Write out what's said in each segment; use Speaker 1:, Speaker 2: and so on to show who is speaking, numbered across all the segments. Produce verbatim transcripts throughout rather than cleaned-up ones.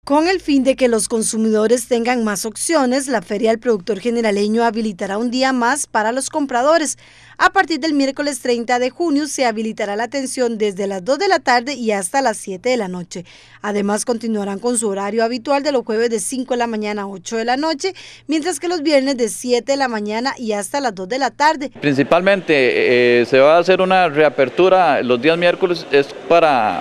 Speaker 1: Con el fin de que los consumidores tengan más opciones, la Feria del Productor Generaleño habilitará un día más para los compradores. A partir del miércoles treinta de junio se habilitará la atención desde las dos de la tarde y hasta las siete de la noche. Además, continuarán con su horario habitual de los jueves de cinco de la mañana a ocho de la noche, mientras que los viernes de siete de la mañana y hasta las dos de la tarde.
Speaker 2: Principalmente eh, se va a hacer una reapertura los días miércoles, es para...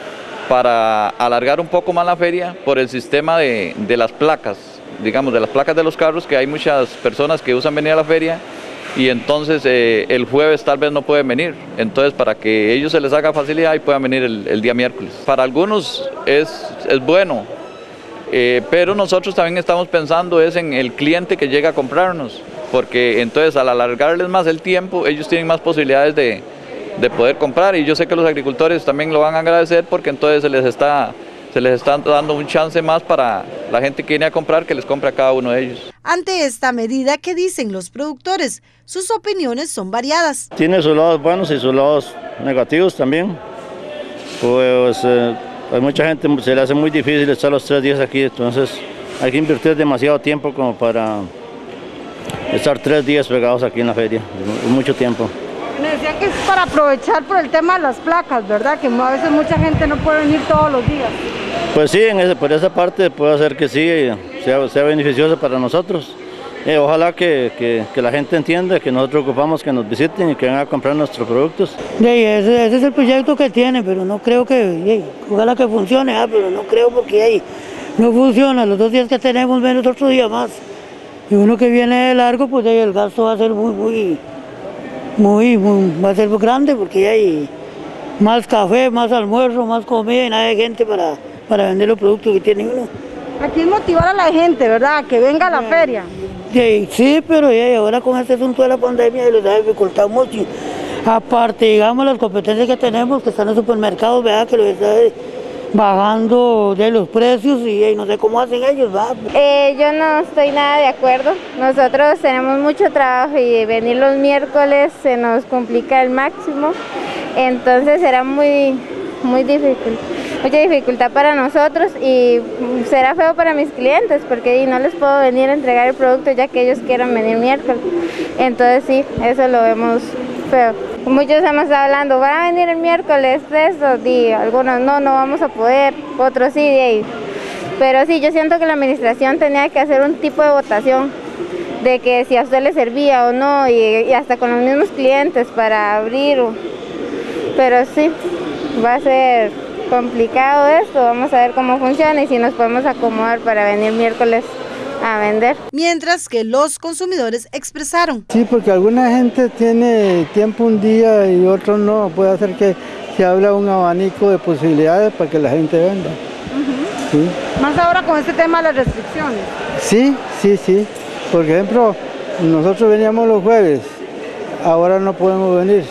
Speaker 2: para alargar un poco más la feria por el sistema de, de las placas, digamos, de las placas de los carros, que hay muchas personas que usan venir a la feria y entonces eh, el jueves tal vez no pueden venir, entonces para que ellos se les haga facilidad y puedan venir el, el día miércoles. Para algunos es, es bueno, eh, pero nosotros también estamos pensando es en el cliente que llega a comprarnos, porque entonces al alargarles más el tiempo, ellos tienen más posibilidades de de poder comprar, y yo sé que los agricultores también lo van a agradecer porque entonces se les está, se les está dando un chance más para la gente que viene a comprar, que les compre a cada uno de ellos.
Speaker 1: Ante esta medida, ¿qué dicen los productores? Sus opiniones son variadas.
Speaker 3: Tiene sus lados buenos y sus lados negativos también. Pues eh, hay mucha gente, se le hace muy difícil estar los tres días aquí, entonces hay que invertir demasiado tiempo como para estar tres días pegados aquí en la feria, es mucho tiempo.
Speaker 4: Me decía que es para aprovechar por el tema de las placas, ¿verdad? Que a veces mucha gente no puede venir todos los días.
Speaker 3: Pues sí, en ese, por esa parte puede ser que sí, sea, sea beneficioso para nosotros. Eh, ojalá que, que, que la gente entienda que nosotros ocupamos que nos visiten y que vengan a comprar nuestros productos.
Speaker 5: Sí, ese, ese es el proyecto que tiene, pero no creo que, sí, ojalá que funcione, ah, pero no creo porque ahí no funciona. Los dos días que tenemos menos otro día más. Y uno que viene de largo, pues ahí el gasto va a ser muy, muy... Muy, muy, va a ser muy grande porque hay más café, más almuerzo, más comida y nada de gente para, para vender los productos que tiene uno.
Speaker 4: Aquí es motivar a la gente, ¿verdad? Que venga a la feria.
Speaker 5: Sí, sí, pero ya, ahora con este asunto de la pandemia les ha dificultado mucho. Aparte, digamos, las competencias que tenemos, que están en los supermercados, ¿verdad? Que los está bajando de los precios y, y no sé cómo hacen ellos, ¿va?
Speaker 6: Eh, yo no estoy nada de acuerdo. Nosotros tenemos mucho trabajo y venir los miércoles se nos complica al máximo, entonces será muy, muy difícil, mucha dificultad para nosotros y será feo para mis clientes porque no les puedo venir a entregar el producto ya que ellos quieran venir miércoles. Entonces sí, eso lo vemos feo. Muchos hemos estado hablando, van a venir el miércoles, eso, y algunos no, no vamos a poder, otros sí, y, pero sí, yo siento que la administración tenía que hacer un tipo de votación de que si a usted le servía o no, y, y hasta con los mismos clientes para abrir, pero sí, va a ser complicado esto, vamos a ver cómo funciona y si nos podemos acomodar para venir miércoles a vender.
Speaker 1: Mientras que los consumidores expresaron.
Speaker 7: Sí, porque alguna gente tiene tiempo un día y otros no, puede hacer que se abra un abanico de posibilidades para que la gente venda.
Speaker 4: Uh-huh.
Speaker 7: Sí.
Speaker 4: Más ahora con este tema de las restricciones.
Speaker 7: Sí, sí, sí. Por ejemplo, nosotros veníamos los jueves, ahora no podemos venir.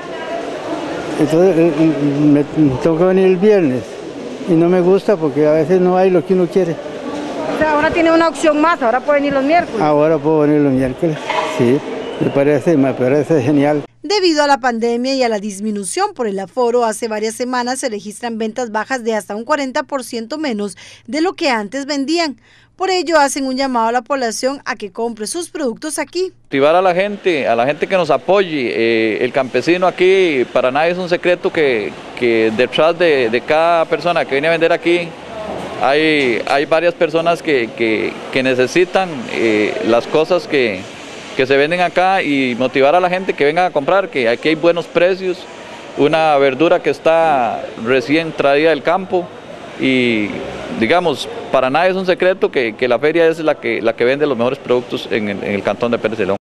Speaker 7: Entonces me tengo que venir el viernes y no me gusta porque a veces no hay lo que uno quiere.
Speaker 4: O sea, ahora tiene una opción más, ahora puede venir los miércoles.
Speaker 7: Ahora puedo venir los miércoles, sí, me parece, me parece genial.
Speaker 1: Debido a la pandemia y a la disminución por el aforo, hace varias semanas se registran ventas bajas de hasta un cuarenta por ciento menos de lo que antes vendían. Por ello hacen un llamado a la población a que compre sus productos aquí.
Speaker 2: Motivar a la gente, a la gente que nos apoye, eh, el campesino aquí, para nadie es un secreto que, que detrás de, de cada persona que viene a vender aquí, Hay, hay varias personas que, que, que necesitan eh, las cosas que, que se venden acá y motivar a la gente que venga a comprar, que aquí hay buenos precios, una verdura que está recién traída del campo y digamos, para nadie es un secreto que, que la feria es la que, la que vende los mejores productos en el, en el cantón de Pérez Celedón.